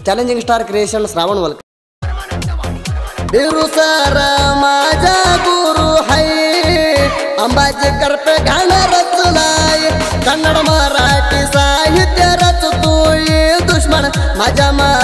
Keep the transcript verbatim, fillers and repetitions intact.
challenging star creation Shravan Walkar Biru sir माझा गुरु है अंबाजी करपे गाणं रचलाय कन्नड मराठी साहित्य रचतोय दुश्मन माझ्या